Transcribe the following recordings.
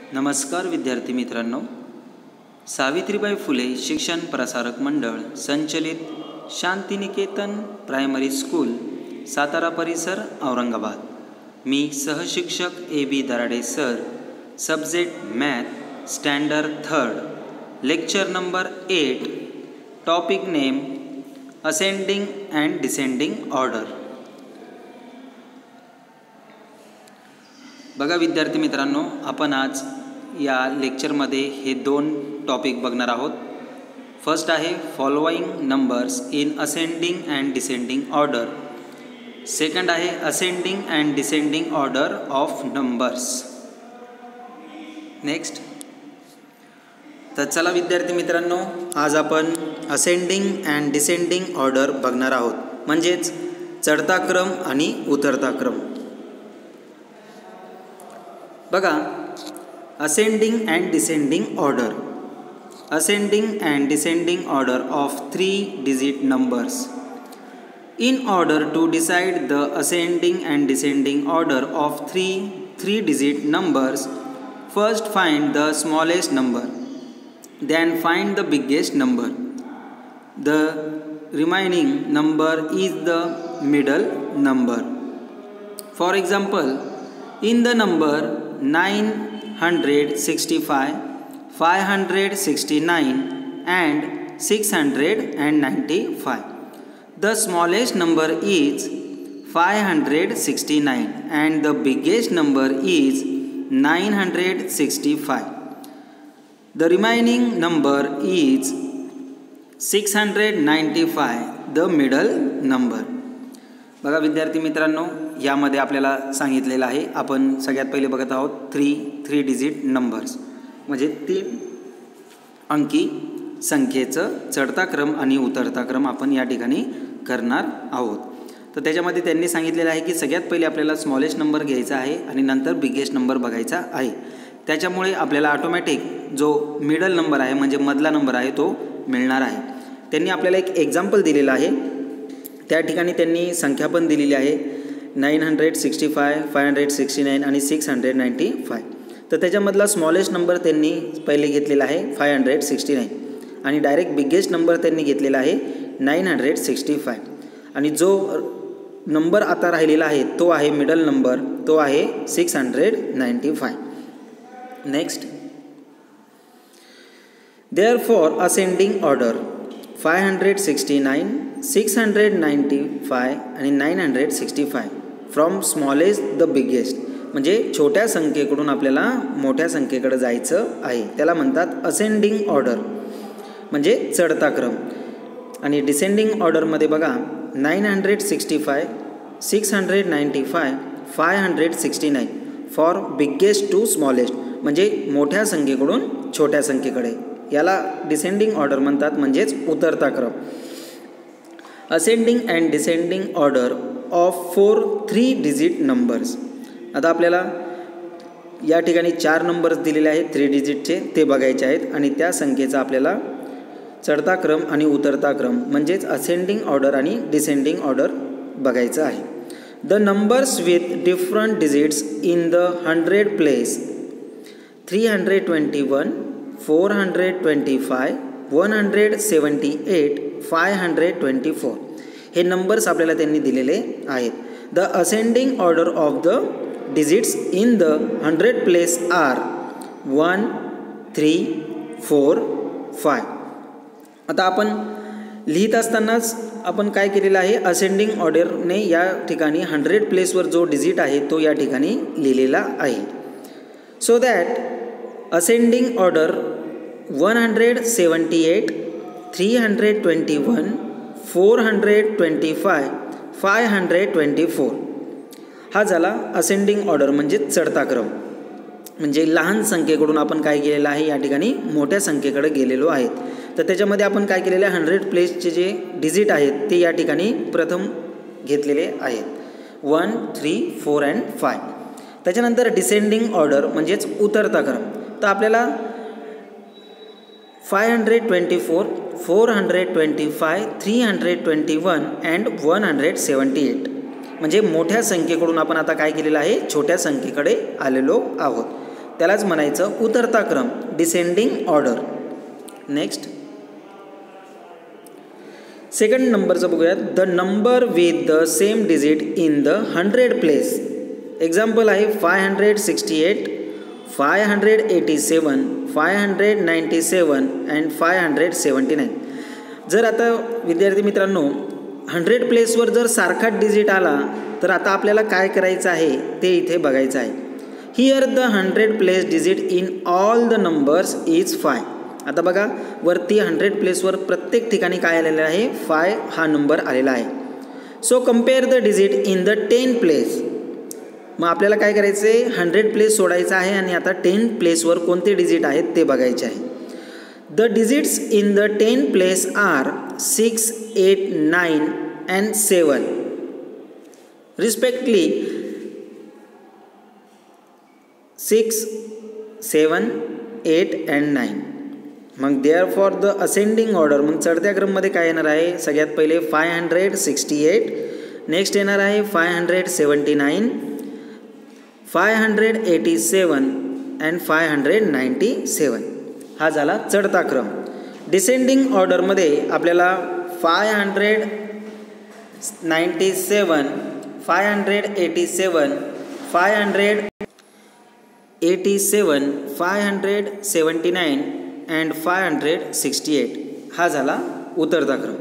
नमस्कार विद्यार्थी मित्रांनो, सावित्रीबाई फुले शिक्षण प्रसारक मंडळ संचलित शांतिनिकेतन प्रायमरी स्कूल सातारा परिसर औरंगाबाद। मी सहशिक्षक A B. Darade sir, subject math, standard 3, lecture number 8, topic name ascending and descending order. बघा विद्यार्थी मित्रांनो, आपण आज या लेक्चरमध्ये हे दोन टॉपिक बघणार आहोत। फर्स्ट आहे following numbers in ascending and descending order. Second आहे ascending and descending order of numbers. Next, तर चला विद्यार्थी मित्रांनो, आज आपण असेंडिंग अँड डिसेंडिंग ऑर्डर बघणार आहोत, म्हणजेच चढता क्रम आणि उतरता क्रम। बघा, ascending and descending order. Ascending and descending order of 3-digit numbers. In order to decide the ascending and descending order of three-digit numbers, first find the smallest number, then find the biggest number. The remaining number is the middle number. For example, in the number 965, 569 and 695. The smallest number is 569 and the biggest number is 965. The remaining number is 695, the middle number. बघा विद्यार्थी मित्रांनो, यामध्ये आपल्याला सांगितलेलं आहे, आपण सगळ्यात पहिले बघत आहोत थ्री डिजिट नंबर्स, म्हणजे 3 अंकी संख्येचं चढता क्रम आणि उतरता क्रम आपण या ठिकाणी करणार आहोत। तर त्याच्यामध्ये त्यांनी सांगितलेलं आहे की सगळ्यात पहिले आपल्याला स्मॉलेस्ट नंबर घ्यायचा आहे आणि नंतर बिगेस्ट नंबर बघायचा आहे। त्याच्यामुळे आपल्याला ऑटोमॅटिक जो मिडल नंबर आहे, म्हणजे मधला नंबर आहे, तो मिळणार आहे। त्यांनी आपल्याला एक एक्झाम्पल दिलेलं आहे, त्या ठिकाणी त्यांनी संख्या पण दिलेली आहे 965, 569 आणि 695। तर त्याच्यामधला स्मॉलेस्ट नंबर त्यांनी पहिले घेतलेला आहे 569 आणि डायरेक्ट बिगेस्ट नंबर त्यांनी घेतलेला आहे 965 आणि जो नंबर आता राहिलेला आहे तो आहे मिडल नंबर, तो आहे 695। नेक्स्ट, देअरफॉर असेंडिंग ऑर्डर 569, 695 आणि 965 फ्रॉम स्मॉलेस्ट द बिगेस्ट, म्हणजे छोट्या संख्येकडून आपल्याला मोठ्या संख्येकडे जायचं आहे, त्याला म्हणतात असेंडिंग ऑर्डर, म्हणजे चढता क्रम। आणि डिसेंडिंग ऑर्डरमध्ये बघा 965, 695, 569 फॉर बिगेस्ट टू स्मॉलेस्ट, म्हणजे मोठ्या संख्येकडून छोट्या संख्येकडे, याला डिसेंडिंग ऑर्डर म्हणतात, म्हणजेच उतरता क्रम। Ascending and descending order of 4 3-digit numbers. आता आपल्याला या ठिकाणी 4 नंबर्स दिलेले आहेत 3 डिजिटचे, ते बघायचे आहेत आणि त्या संख्येचा आपल्याला चढता क्रम आणि उतरता क्रम, म्हणजेच असेंडिंग ऑर्डर आणि डिसेंडिंग ऑर्डर बघायचं आहे। The numbers with different digits in the 100 place 321, 425, 178, 524 हे नंबर्स आपल्याला त्यांनी दिलेले आहेत। The ascending order of the digits in the 100 place are 1, 3, 4, 5। आता आपण लिहित असतानाच आपण काय केलेलं आहे, असेंडिंग ऑर्डरने या ठिकाणी 100 प्लेसवर जो डिजिट आहे तो या ठिकाणी लिहिलेला आहे। सो दॅट असेंडिंग ऑर्डर 178, 321, 425, 524 हा झाला असेंडिंग ऑर्डर, म्हणजे चढता क्रम। म्हणजे लहान संख्येकडून आपण काय केलेलं आहे, या ठिकाणी मोठ्या संख्येकडे गेलेलो आहे। तर त्याच्यामध्ये आपण काय केलेलं आहे, 100 प्लेसचे जे डिजिट आहेत ते या ठिकाणी प्रथम घेतलेले आहेत 1, 3, 4 and 5। त्याच्यानंतर डिसेंडिंग ऑर्डर म्हणजेच उतरता क्रम, तर आपल्याला 524, 425, 321 and 178 म्हणजे मोठ्या संख्येकडून आपण आता काय केलेलं आहे, छोट्या संख्येकडे आलेलो आहोत। त्यालाच म्हणायचं उतरता क्रम, डिसेंडिंग ऑर्डर. नेक्स्ट सेकंड नंबरचं बघूयात. The number with the same digit in the 100 place. Example आहे 568, 587, 597 अँड 579. जर आता विद्यार्थी मित्रांनो 100 प्लेसवर जर सारखाच डिजिट आला तर आता आपल्याला काय करायचं आहे ते इथे बघायचं आहे. Here the 100 place digit in all the numbers is 5. आता बघा वरती 100 प्लेसवर प्रत्येक ठिकाणी काय आलेलं आहे, 5 हा नंबर आलेला आहे. So compare the digit in the 10 place. मग आपल्याला काय करायचं आहे, 100 प्लेस सोडायचं आहे आणि आता 10 प्लेसवर कोणते डिजिट आहेत ते बघायचे आहे. The digits in the 10 place are 6, 8, 9 and 7 respectively. 6, 7, 8 and 9. मग therefore the ascending order, मग चढत्या क्रममध्ये काय येणार आहे, सगळ्यात पहिले 568, नेक्स्ट येणार आहे 579, 587 अँड 597. हा झाला चढता क्रम. डिसेंडिंग ऑर्डरमध्ये आपल्याला 597, 587, 587, 579 अँड 568 हा झाला उतरता क्रम.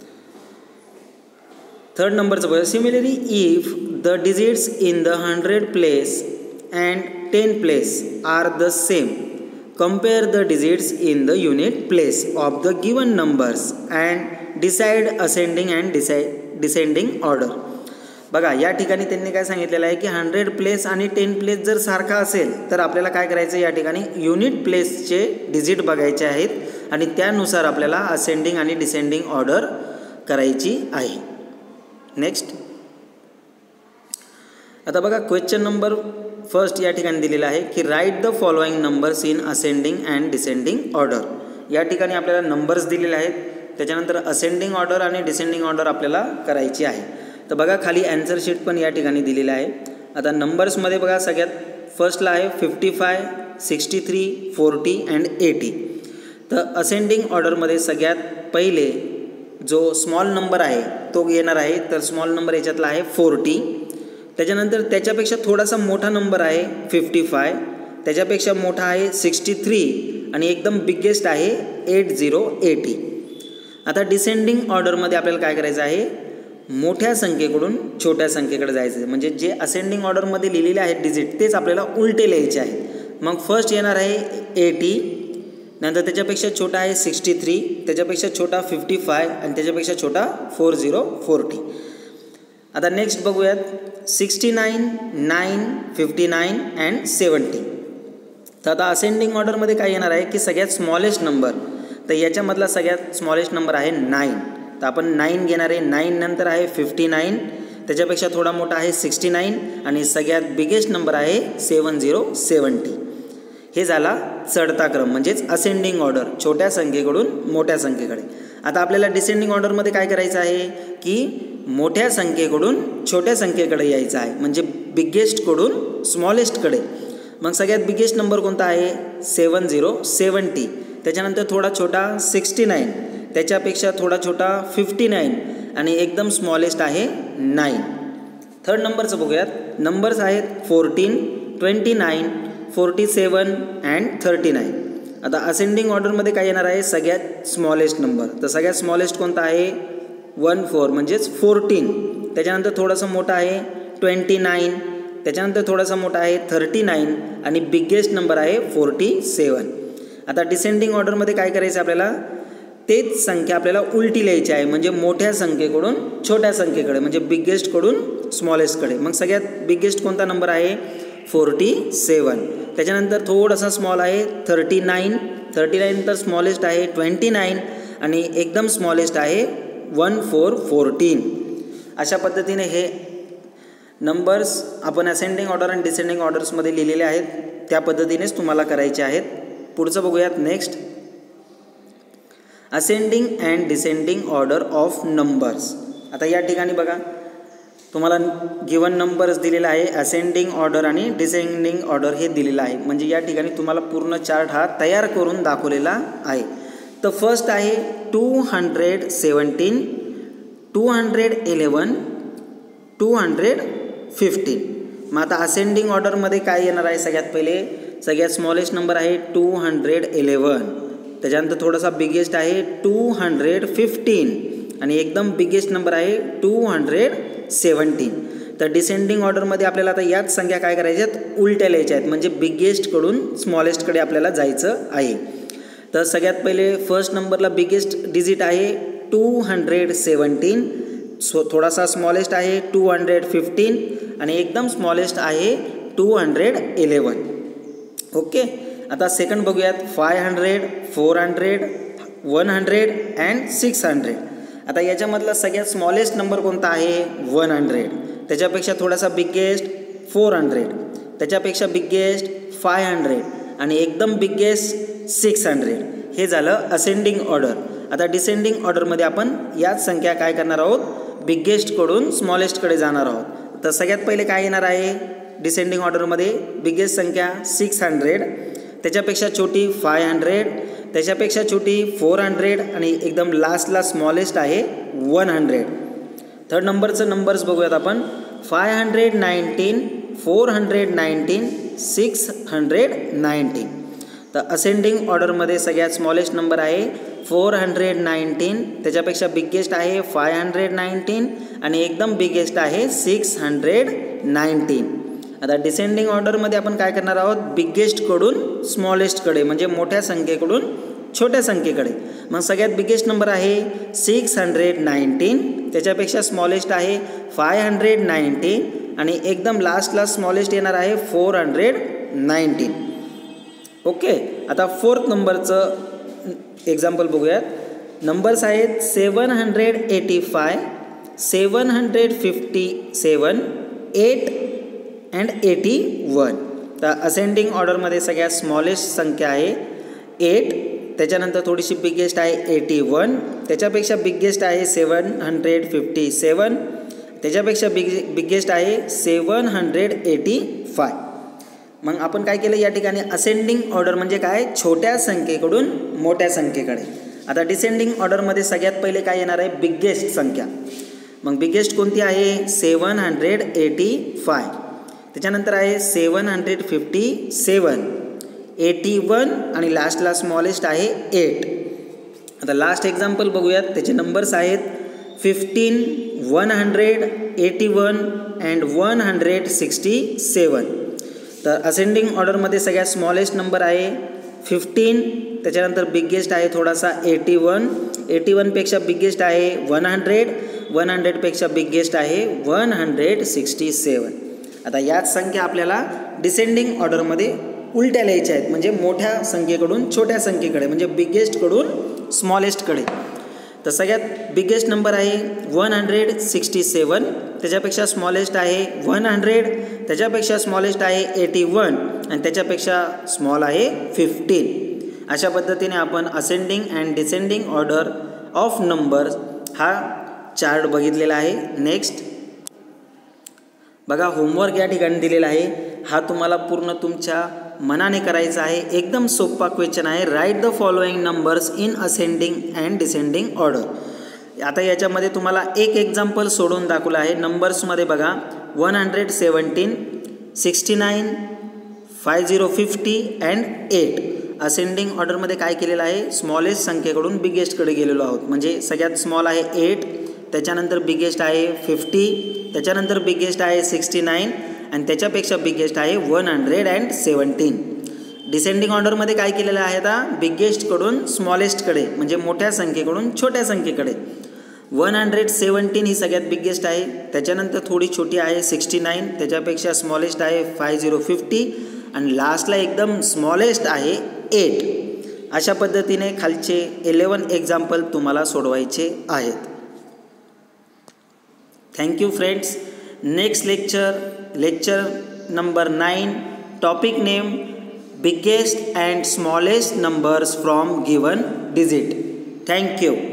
थर्ड नंबरचं बघा. Similarly if the digits in the 100 place and 10 place are the same, compare the digits in the unit place of the given numbers and decide ascending and descending order. बघा या ठिकाणी त्यांनी काय सांगितलेलं आहे की 100 प्लेस आणि 10 प्लेस जर सारखा असेल तर आपल्याला काय करायचं, या ठिकाणी युनिट प्लेसचे डिजिट बघायचे आहेत आणि त्यानुसार आपल्याला असेंडिंग आणि डिसेंडिंग ऑर्डर करायची आहे. नेक्स्ट आता बघा क्वेश्चन नंबर फर्स्ट या ठिकाणी दिलेला आहे की write the following numbers in ascending and descending order. या ठिकाणी आपल्याला नंबर्स दिलेले आहेत, त्याच्यानंतर असेंडिंग ऑर्डर आणि डिसेंडिंग ऑर्डर आपल्याला करायची आहे. तर बघा खाली ॲन्सर शीट पण या ठिकाणी दिलेलं आहे. आता नंबर्समध्ये बघा सगळ्यात फर्स्टला आहे 55, 63, 40 अँड 80. तर असेंडिंग ऑर्डरमध्ये सगळ्यात पहिले जो स्मॉल नंबर आहे तो येणार आहे. तर स्मॉल नंबर याच्यातला आहे 40. त्याच्यानंतर त्याच्यापेक्षा थोडासा मोठा नंबर आहे 55, त्याच्यापेक्षा मोठा आहे 63 आणि एकदम बिगेस्ट आहे 80. आता डिसेंडिंग ऑर्डरमध्ये आपल्याला काय करायचं आहे, मोठ्या संख्येकडून छोट्या संख्येकडे जायचं आहे. म्हणजे जे असेंडिंग ऑर्डरमध्ये लिहिलेले आहेत डिजिट तेच आपल्याला उलटे लिहायचे आहेत. मग फर्स्ट येणार आहे 80, नंतर त्याच्यापेक्षा छोटा आहे 63, त्याच्यापेक्षा छोटा 55 आणि त्याच्यापेक्षा छोटा 40. आता नेक्स्ट बघूयात 69, 9, 59 अँड 70. तर आता असेंडिंग ऑर्डरमध्ये काय येणार आहे की सगळ्यात स्मॉलेस्ट नंबर, तर याच्यामधला सगळ्यात स्मॉलेस्ट नंबर आहे 9. तर आपण 9 घेणार आहे. 9 नंतर आहे 59, त्याच्यापेक्षा थोडा मोठा आहे 69 आणि सगळ्यात बिगेस्ट नंबर आहे 70. हे झाला चढता क्रम म्हणजेच असेंडिंग ऑर्डर, छोट्या संख्येकडून मोठ्या संख्येकडे. आता आपल्याला डिसेंडिंग ऑर्डरमध्ये काय करायचं आहे की मोठ्या संख्येकडून छोट्या संख्येकडे यायचं आहे, म्हणजे बिगेस्टकडून स्मॉलेस्टकडे. मग सगळ्यात बिगेस्ट नंबर कोणता आहे 70. त्याच्यानंतर थोडा छोटा 69, त्याच्यापेक्षा थोडा छोटा 59 आणि एकदम स्मॉलेस्ट आहे 9. थर्ड नंबरचं बघूयात. नंबर्स आहेत 14, 29, 47 अँड 39. आता असेंडिंग ऑर्डरमध्ये काय येणार आहे सगळ्यात स्मॉलेस्ट नंबर. तर सगळ्यात स्मॉलेस्ट कोणता आहे 14 म्हणजेच 14. त्याच्यानंतर थोडासा मोठा आहे 29, त्याच्यानंतर थोडासा मोठा आहे 39 आणि बिगेस्ट नंबर आहे 47. आता डिसेंडिंग ऑर्डरमध्ये काय करायचं आपल्याला, तेच संख्या आपल्याला उलटी लिहायची आहे, म्हणजे मोठ्या संख्येकडून छोट्या संख्येकडे, म्हणजे बिगेस्टकडून स्मॉलेस्टकडे. मग सगळ्यात बिगेस्ट कोणता नंबर आहे 47. त्याच्यानंतर थोडासा स्मॉल आहे 39, 39 नंतर स्मॉलेस्ट आहे 29 आणि एकदम स्मॉलेस्ट आहे 14. अशा पद्धतीने हे नंबर्स आपण असेंडिंग ऑर्डर आणि डिसेंडिंग ऑर्डर्समध्ये लिहिलेले आहेत, त्या पद्धतीनेच तुम्हाला करायचे आहेत. पुढचं बघूयात. Next ascending and descending order of numbers. आता या ठिकाणी बघा तुम्हाला गिवन नंबर्स दिलेला आहे, असेंडिंग ऑर्डर आणि डिसेंडिंग ऑर्डर हे दिलेलं आहे. म्हणजे या ठिकाणी तुम्हाला पूर्ण चार्ट हा तयार करून दाखवलेला आहे. तर फर्स्ट आहे 217, 211, 215. मग आता असेंडिंग ऑर्डरमध्ये काय येणार आहे? सगळ्यात पहिले सगळ्यात स्मॉलेस्ट नंबर आहे 211, त्याच्यानंतर थोडासा बिगेस्ट आहे 215 आणि एकदम बिगेस्ट नंबर आहे 217. तर डिसेंडिंग ऑर्डरमध्ये आपल्याला आता याच संख्या काय करायच्या आहेत? उलट्या लिहायच्या आहेत. म्हणजे बिगेस्टकडून स्मॉलेस्टकडे आपल्याला जायचं आहे. तर सगळ्यात पहिले फर्स्ट नंबरला बिगेस्ट डिजिट आहे 217, थोडासा स्मॉलेस्ट आहे 215 आणि एकदम स्मॉलेस्ट आहे 211. ओके. आता सेकंड बघूयात 500, 400, 100 अँड 600. आता याच्यामधला सगळ्यात स्मॉलेस्ट नंबर कोणता आहे? 100. त्याच्यापेक्षा थोडासा बिगेस्ट 400, त्याच्यापेक्षा बिगेस्ट 500 आणि एकदम बिगेस्ट 600. हे झालं असेंडिंग ऑर्डर. आता डिसेंडिंग ऑर्डरमध्ये आपण याच संख्या काय करणार आहोत? बिगेस्टकडून स्मॉलेस्टकडे जाणार आहोत. तर सगळ्यात पहिले काय येणार आहे डिसेंडिंग ऑर्डरमध्ये? बिगेस्ट संख्या 600, त्याच्यापेक्षा छोटी 500, त्याच्यापेक्षा छोटी 400 आणि एकदम लास्टला स्मॉलेस्ट आहे 100. थर्ड नंबरचं नंबर्स बघूयात आपण. 519, 419, 619. तर असेंडिंग ऑर्डरमध्ये सगळ्यात स्मॉलेस्ट नंबर आहे 419, त्याच्यापेक्षा बिगेस्ट आहे 519 आणि एकदम बिगेस्ट आहे 619. आता डिसेंडिंग ऑर्डरमध्ये आपण काय करणार आहोत? बिगेस्टकडून स्मॉलेस्टकडे म्हणजे मोठ्या संख्येकडून छोट्या संख्येकडे. मग सगळ्यात बिगेस्ट नंबर आहे 619, त्याच्यापेक्षा स्मॉलेस्ट आहे 519 आणि एकदम लास्टला स्मॉलेस्ट येणार आहे 419. ओके. आता फोर्थ नंबरचं एक्झाम्पल बघूयात. नंबर्स आहेत 785, 757, 8 अँड 81. तर असेंडिंग ऑर्डरमध्ये सगळ्यात स्मॉलेस्ट संख्या आहे 8, त्याच्यानंतर थोडीशी बिगेस्ट आहे 81, त्याच्यापेक्षा बिगेस्ट आहे 757, त्याच्यापेक्षा बिगेस्ट आहे 785. मग आपण काय केलं या ठिकाणी? असेंडिंग ऑर्डर म्हणजे काय? छोट्या संख्येकडून मोठ्या संख्येकडे. आता डिसेंडिंग ऑर्डरमध्ये सगळ्यात पहिले काय येणार आहे? बिगेस्ट संख्या. मग बिगेस्ट कोणती आहे? 785, त्याच्यानंतर आहे 757, 81 आणि लास्टला स्मॉलेस्ट आहे 8. आता लास्ट एक्झाम्पल बघूयात. त्याचे नंबर्स आहेत 15, 100, 81 अँड 167. तर असेंडिंग ऑर्डरमध्ये सगळ्यात स्मॉलेस्ट नंबर आहे 15, त्याच्यानंतर बिगेस्ट आहे थोडासा 81, 81पेक्षा बिगेस्ट आहे 100, 100पेक्षा बिगेस्ट आहे 167. आता याच संख्या आपल्याला डिसेंडिंग ऑर्डरमध्ये उलट्या लिहायच्या आहेत. म्हणजे मोठ्या संख्येकडून छोट्या संख्येकडे म्हणजे बिगेस्टकडून स्मॉलेस्टकडे. तर सगळ्यात बिगेस्ट नंबर आहे 167, त्याच्यापेक्षा स्मॉलेस्ट आहे 100, त्याच्यापेक्षा स्मॉलेस्ट आहे 81 आणि त्याच्यापेक्षा स्मॉल आहे 15. अशा पद्धतीने आपण ascending and descending order of numbers हा चार्ट बघितलेला आहे. नेक्स्ट बघा, होमवर्क या ठिकाणी दिलेला आहे. हा तुम्हाला पूर्ण तुमच्या मनाने करायचा आहे. एकदम सोपा क्वेश्चन आहे. Write the following numbers in ascending and descending order. आता याच्यामध्ये तुम्हाला एक एक्झाम्पल सोडून दाखवलं आहे. नंबर्समध्ये बघा 117, 69, 5050 अँड 8. असेंडिंग ऑर्डरमध्ये काय केलेलं आहे? स्मॉलेस्ट संख्येकडून बिगेस्टकडे गेलेलो आहोत. म्हणजे सगळ्यात स्मॉल आहे 8, त्याच्यानंतर बिगेस्ट आहे 50, त्याच्यानंतर बिगेस्ट आहे 69 आणि त्याच्यापेक्षा बिगेस्ट आहे 117. डिसेंडिंग ऑर्डरमध्ये काय केलेलं आहे? आता बिगेस्टकडून स्मॉलेस्टकडे म्हणजे मोठ्या संख्येकडून छोट्या संख्येकडे. 117 ही सगळ्यात बिगेस्ट आहे, त्याच्यानंतर थोडी छोटी आहे 69, त्याच्यापेक्षा स्मॉलेस्ट आहे 5050 आणि लास्टला एकदम स्मॉलेस्ट आहे 8. अशा पद्धतीने खालचे 11 एक्झाम्पल तुम्हाला सोडवायचे आहेत. Thank you friends. Next lecture number 9. Topic name biggest and smallest numbers from given digit. Thank you.